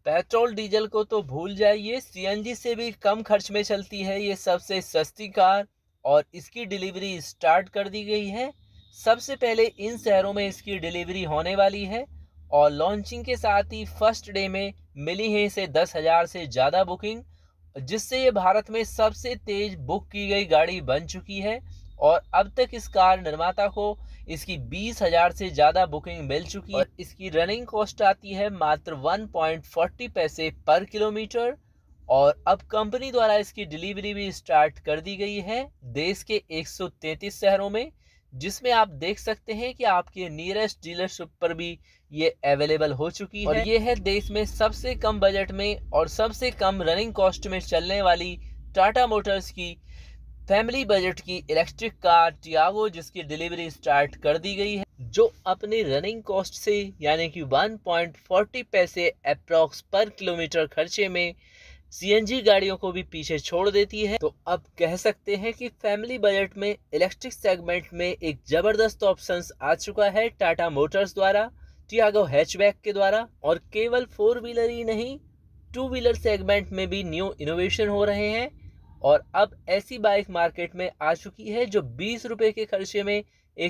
Petrol diesel को तो भूल जाइए, सीएनजी से भी कम खर्च में चलती है ये सबसे सस्ती कार और इसकी डिलीवरी स्टार्ट कर दी गई है। सबसे पहले इन शहरों में इसकी डिलीवरी होने वाली है और लॉन्चिंग के साथ ही फर्स्ट डे में मिली है इसे 10,000 से ज़्यादा बुकिंग, जिससे ये भारत में सबसे तेज बुक की गई गाड़ी बन चुकी है। और अब तक इस कार निर्माता को इसकी 20,000 से ज़्यादा बुकिंग मिल चुकी है और इसकी रनिंग कॉस्ट आती है मात्र 1.40 पैसे पर किलोमीटर। और अब कंपनी द्वारा इसकी डिलीवरी भी स्टार्ट कर दी गई है देश के 133 शहरों में, जिसमें आप देख सकते हैं कि आपके नियरेस्ट डीलरशिप पर भी ये अवेलेबल हो चुकी है। और ये है देश में सबसे कम बजट में और सबसे कम रनिंग कॉस्ट में चलने वाली टाटा मोटर्स की फैमिली बजट की इलेक्ट्रिक कार टियागो, जिसकी डिलीवरी स्टार्ट कर दी गई है, जो अपनी रनिंग कॉस्ट से यानी कि 1.40 पैसे अप्रॉक्स पर किलोमीटर खर्चे में सीएनजी गाड़ियों को भी पीछे छोड़ देती है। तो अब कह सकते हैं कि फैमिली बजट में इलेक्ट्रिक सेगमेंट में एक जबरदस्त ऑप्शंस आ चुका है टाटा मोटर्स द्वारा टियागो हैचबैक के द्वारा। और केवल 4 व्हीलर ही नहीं, 2 व्हीलर सेगमेंट में भी न्यू इनोवेशन हो रहे हैं। और अब ऐसी बाइक मार्केट में आ चुकी है जो 20 रुपए के खर्चे में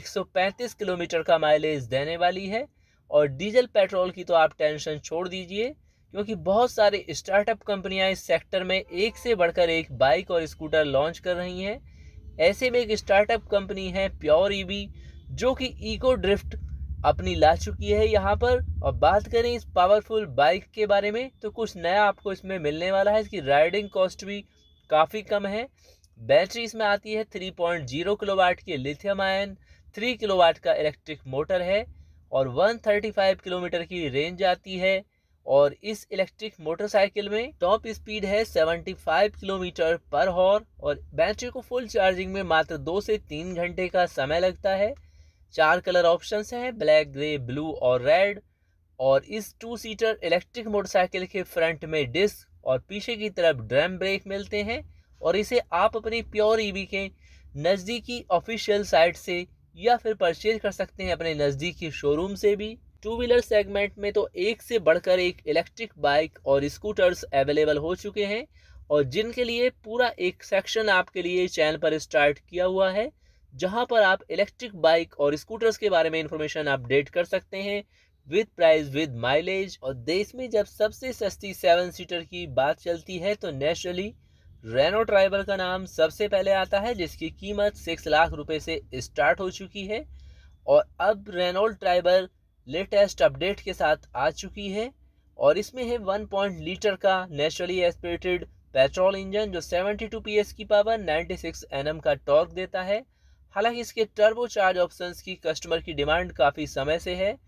135 किलोमीटर का माइलेज देने वाली है। और डीजल पेट्रोल की तो आप टेंशन छोड़ दीजिए, क्योंकि बहुत सारे स्टार्टअप कंपनियां इस सेक्टर में एक से बढ़कर एक बाइक और स्कूटर लॉन्च कर रही हैं। ऐसे में एक स्टार्टअप कंपनी है प्योर ईवी, जो कि इको ड्रिफ्ट अपनी ला चुकी है यहाँ पर। और बात करें इस पावरफुल बाइक के बारे में तो कुछ नया आपको इसमें मिलने वाला है। इसकी राइडिंग कॉस्ट भी काफ़ी कम है। बैटरी इसमें आती है 3.0 किलोवाट की लिथियम आयन, 3 किलोवाट का इलेक्ट्रिक मोटर है और 135 किलोमीटर की रेंज आती है। और इस इलेक्ट्रिक मोटरसाइकिल में टॉप स्पीड है 75 किलोमीटर पर हॉर और बैटरी को फुल चार्जिंग में मात्र 2 से 3 घंटे का समय लगता है। 4 कलर ऑप्शंस हैं, ब्लैक, ग्रे, ब्लू और रेड। और इस 2 सीटर इलेक्ट्रिक मोटरसाइकिल के फ्रंट में डिस्क और पीछे की तरफ ड्रम ब्रेक मिलते हैं। और इसे आप अपनी प्योर ईवी के नज़दीकी ऑफिशियल साइट से या फिर परचेज कर सकते हैं अपने नज़दीकी शोरूम से भी। 2 व्हीलर सेगमेंट में तो एक से बढ़कर एक इलेक्ट्रिक बाइक और स्कूटर्स अवेलेबल हो चुके हैं और जिनके लिए पूरा एक सेक्शन आपके लिए चैनल पर स्टार्ट किया हुआ है, जहां पर आप इलेक्ट्रिक बाइक और स्कूटर्स के बारे में इंफॉर्मेशन अपडेट कर सकते हैं विद प्राइस विद माइलेज। और देश में जब सबसे सस्ती 7 सीटर की बात चलती है तो नेचुरली रेनो ट्राइबर का नाम सबसे पहले आता है, जिसकी कीमत 6 लाख रुपए से स्टार्ट हो चुकी है। और अब रेनॉल्ट ट्राइबर लेटेस्ट अपडेट के साथ आ चुकी है और इसमें है 1 लीटर का नेचुरली एस्पिरेटेड पेट्रोल इंजन, जो 72 PS की पावर, 96 Nm का टॉर्क देता है। हालांकि इसके टर्बो चार्ज ऑप्शंस की कस्टमर की डिमांड काफ़ी समय से है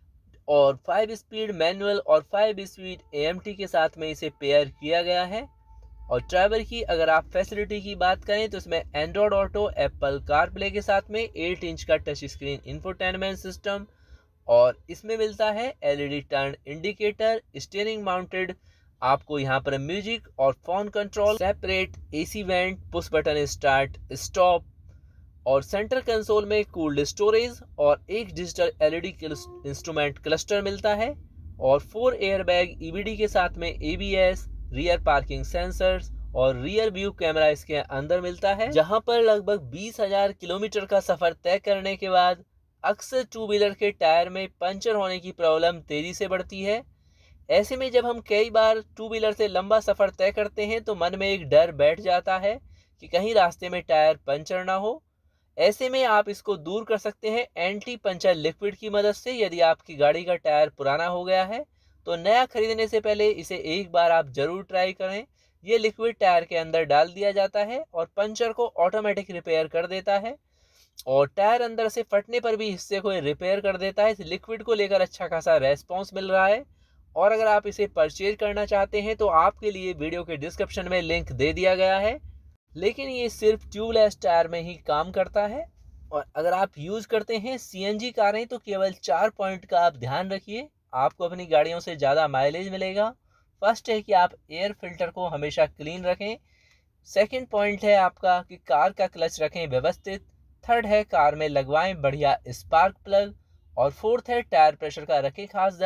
और 5 स्पीड मैनुअल और 5 स्पीड AMT के साथ में इसे पेयर किया गया है। और ड्राइवर की अगर आप फैसिलिटी की बात करें तो इसमें एंड्रॉयड ऑटो, एप्पल कारप्ले के साथ में 8 इंच का टच स्क्रीन इंफोटेनमेंट सिस्टम और इसमें मिलता है LED turn indicator, steering mounted आपको यहाँ पर म्यूजिक और phone control, separate AC vent, push button start stop और सेंटर कंसोल में कूल्ड स्टोरेज और एक डिजिटल LED इंस्ट्रूमेंट क्लस्टर मिलता है। और 4 एयरबैग EBD के साथ में ABS, रियर पार्किंग सेंसर्स और रियर व्यू कैमरा इसके अंदर मिलता है। जहां पर लगभग 20,000 किलोमीटर का सफर तय करने के बाद अक्सर 2 व्हीलर के टायर में पंचर होने की प्रॉब्लम तेजी से बढ़ती है। ऐसे में जब हम कई बार 2 व्हीलर से लंबा सफर तय करते हैं तो मन में एक डर बैठ जाता है कि कहीं रास्ते में टायर पंचर ना हो। ऐसे में आप इसको दूर कर सकते हैं एंटी पंचर लिक्विड की मदद से। यदि आपकी गाड़ी का टायर पुराना हो गया है तो नया खरीदने से पहले इसे एक बार आप जरूर ट्राई करें। ये लिक्विड टायर के अंदर डाल दिया जाता है और पंचर को ऑटोमेटिक रिपेयर कर देता है और टायर अंदर से फटने पर भी हिस्से को रिपेयर कर देता है। इस लिक्विड को लेकर अच्छा खासा रेस्पॉन्स मिल रहा है और अगर आप इसे परचेज करना चाहते हैं तो आपके लिए वीडियो के डिस्क्रिप्शन में लिंक दे दिया गया है। लेकिन ये सिर्फ ट्यूबलेस टायर में ही काम करता है। और अगर आप यूज़ करते हैं CNG कारें तो केवल 4 पॉइंट का आप ध्यान रखिए, आपको अपनी गाड़ियों से ज़्यादा माइलेज मिलेगा। फर्स्ट है कि आप एयर फिल्टर को हमेशा क्लीन रखें। सेकंड पॉइंट है आपका कि कार का क्लच रखें व्यवस्थित। थर्ड है कार में लगवाएं बढ़िया स्पार्क प्लग। और फोर्थ है टायर प्रेशर का रखें खास ध्यान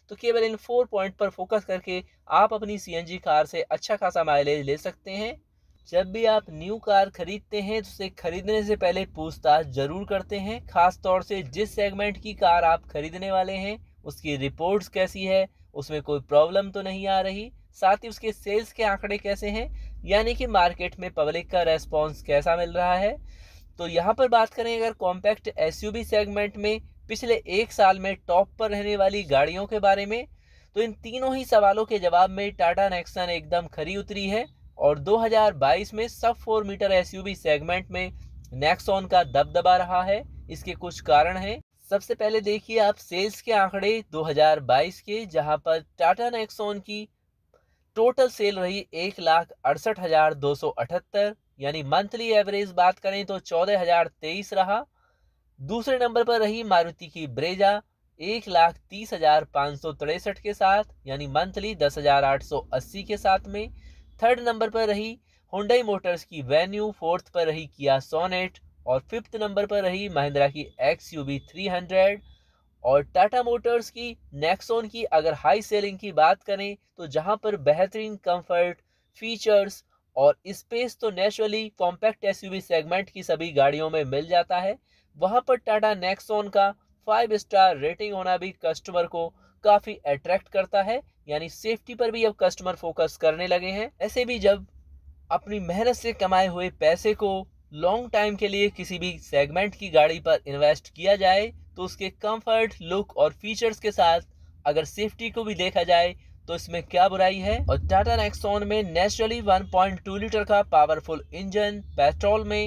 तो केवल इन 4 पॉइंट पर फोकस करके आप अपनी सीएनजी कार से अच्छा खासा माइलेज ले सकते हैं। जब भी आप न्यू कार खरीदते हैं तो उसे खरीदने से पहले पूछताछ जरूर करते हैं, खास तौर से जिस सेगमेंट की कार आप खरीदने वाले हैं उसकी रिपोर्ट्स कैसी है, उसमें कोई प्रॉब्लम तो नहीं आ रही, साथ ही उसके सेल्स के आंकड़े कैसे हैं, यानी कि मार्केट में पब्लिक का रेस्पॉन्स कैसा मिल रहा है। तो यहाँ पर बात करें अगर कॉम्पैक्ट एसयूवी सेगमेंट में पिछले 1 साल में टॉप पर रहने वाली गाड़ियों के बारे में, तो इन तीनों ही सवालों के जवाब में टाटा नेक्सन एकदम खरी उतरी है और 2022 में सब 4 मीटर एसयूवी सेगमेंट में नेक्सॉन का दबदबा रहा है। इसके कुछ कारण हैं। सबसे पहले देखिए आप सेल्स के आंकड़े 2022 के, जहां पर टाटा नेक्सॉन की टोटल सेल रही 1,68,278, यानी मंथली एवरेज बात करें तो 14,023 रहा। दूसरे नंबर पर रही मारुति की ब्रेजा 1,30,563 के साथ, यानी मंथली 10,880 के साथ में। थर्ड नंबर पर रही हुंडई मोटर्स की वेन्यू, फोर्थ पर रही किया सोनेट और फिफ्थ नंबर पर रही महिंद्रा की एक्सयूवी 300। और टाटा मोटर्स की नेक्सॉन की अगर हाई सेलिंग की बात करें तो जहां पर बेहतरीन कंफर्ट, फीचर्स और स्पेस तो नेचुरली कॉम्पैक्ट एसयूवी सेगमेंट की सभी गाड़ियों में मिल जाता है, वहां पर टाटा नेक्सॉन का 5 स्टार रेटिंग होना भी कस्टमर को काफी अट्रैक्ट करता है, यानी सेफ्टी पर भी अब कस्टमर फोकस करने लगे हैं। ऐसे भी जब अपनी मेहनत से कमाए हुए पैसे को लॉन्ग टाइम के लिए किसी भी सेगमेंट की गाड़ी पर इन्वेस्ट किया जाए तो उसके कंफर्ट, लुक और फीचर्स के साथ अगर सेफ्टी को भी देखा जाए तो इसमें क्या बुराई है। और टाटा नेक्सॉन में नेचुरली 1.2 लीटर का पावरफुल इंजन, पेट्रोल में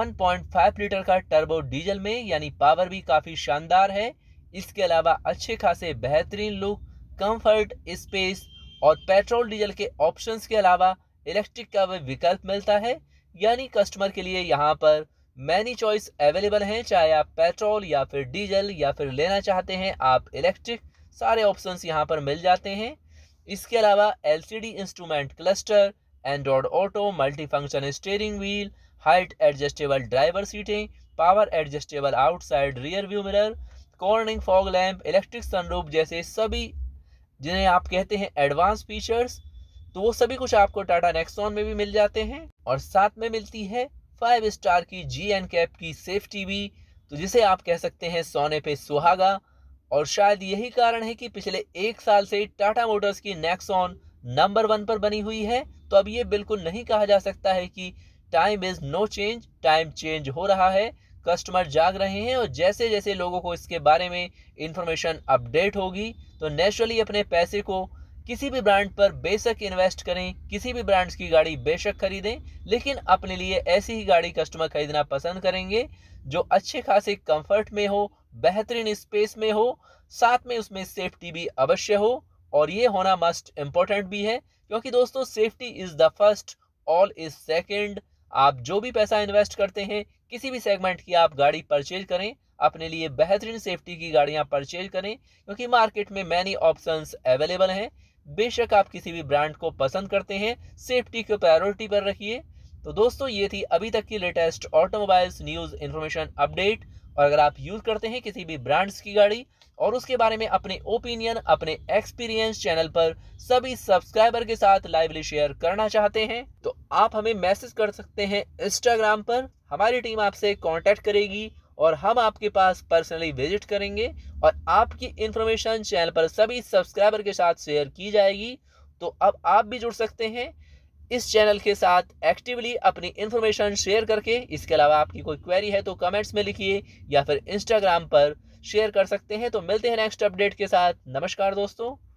1.5 लीटर का टर्बो डीजल में, यानी पावर भी काफी शानदार है। इसके अलावा अच्छे खासे बेहतरीन लुक, कंफर्ट, स्पेस और पेट्रोल डीजल के ऑप्शंस के अलावा इलेक्ट्रिक का भी विकल्प मिलता है, यानी कस्टमर के लिए यहाँ पर मैनी चॉइस अवेलेबल हैं, चाहे आप पेट्रोल या फिर डीजल या फिर लेना चाहते हैं आप इलेक्ट्रिक, सारे ऑप्शंस यहाँ पर मिल जाते हैं। इसके अलावा LCD instrument cluster, Android auto, multi function steering wheel, height adjustable driver सीटें, power adjustable outside rear view mirror, cornering fog lamp, electric sunroof जैसे सभी जिन्हें आप कहते हैं एडवांस फीचर्स, तो वो सभी कुछ आपको टाटा नेक्सॉन में भी मिल जाते हैं। और साथ में मिलती है 5 स्टार की जी एन कैप की सेफ्टी भी, तो जिसे आप कह सकते हैं सोने पे सुहागा। और शायद यही कारण है कि पिछले 1 साल से टाटा मोटर्स की नेक्सॉन नंबर 1 पर बनी हुई है। तो अब ये बिल्कुल नहीं कहा जा सकता है कि time is no change, time change हो रहा है, कस्टमर जाग रहे हैं और जैसे जैसे लोगों को इसके बारे में इंफॉर्मेशन अपडेट होगी तो नेचुरली अपने पैसे को किसी भी ब्रांड पर बेशक इन्वेस्ट करें, किसी भी ब्रांड्स की गाड़ी बेशक खरीदें, लेकिन अपने लिए ऐसी ही गाड़ी कस्टमर खरीदना पसंद करेंगे जो अच्छे खासे कंफर्ट में हो, बेहतरीन स्पेस में हो, साथ में उसमें सेफ्टी भी अवश्य हो। और ये होना मस्ट इम्पोर्टेंट भी है, क्योंकि दोस्तों safety is the first, all is second. आप जो भी पैसा इन्वेस्ट करते हैं, किसी भी सेगमेंट की आप गाड़ी परचेज करें, अपने लिए बेहतरीन सेफ्टी की गाड़ियां परचेज करें, क्योंकि मार्केट में मैनी ऑप्शंस अवेलेबल हैं। बेशक आप किसी भी ब्रांड को पसंद करते हैं, सेफ्टी को प्रायोरिटी पर रखिए। तो दोस्तों ये थी अभी तक की latest automobiles news information update. और अगर आप यूज़ करते हैं किसी भी ब्रांड्स की गाड़ी और उसके बारे में अपने ओपिनियन, अपने एक्सपीरियंस चैनल पर सभी सब्सक्राइबर के साथ लाइवली शेयर करना चाहते हैं तो आप हमें मैसेज कर सकते हैं इंस्टाग्राम पर। हमारी टीम आपसे कांटेक्ट करेगी और हम आपके पास पर्सनली विजिट करेंगे और आपकी इंफॉर्मेशन चैनल पर सभी सब्सक्राइबर के साथ शेयर की जाएगी। तो अब आप भी जुड़ सकते हैं इस चैनल के साथ एक्टिवली अपनी इंफॉर्मेशन शेयर करके। इसके अलावा आपकी कोई क्वेरी है तो कमेंट्स में लिखिए या फिर इंस्टाग्राम पर शेयर कर सकते हैं। तो मिलते हैं नेक्स्ट अपडेट के साथ। नमस्कार दोस्तों।